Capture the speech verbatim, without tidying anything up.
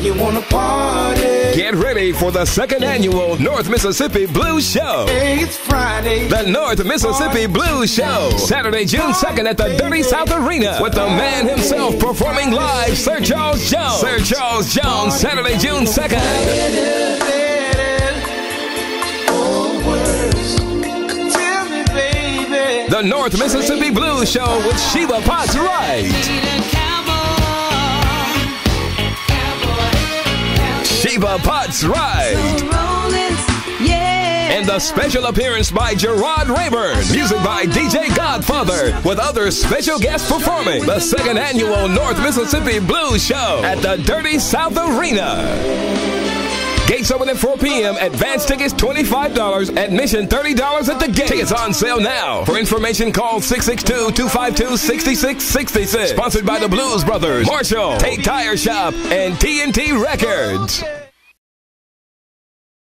you wanna party. Get ready for the second annual North Mississippi Blues Show. Hey, it's Friday. The North Mississippi Blues Show. Saturday, June second at the Dirty South Arena with the man himself performing live, Sir Charles Jones. Sir Charles Jones, Saturday, June second. The North Mississippi Blues Show with Sheba Potts Wright. Sheba Potts Wright. And the special appearance by Gerard Rayburn. Music by D J Godfather. With other special guests performing. The second annual North Mississippi Blues Show at the Dirty South Arena. Gates open at four p.m. Advance tickets twenty-five dollars. Admission thirty dollars at the gate. Tickets on sale now. For information, call six six two, two five two, six six six six. Sponsored by the Blues Brothers, Marshall, Tate Tire Shop, and T N T Records.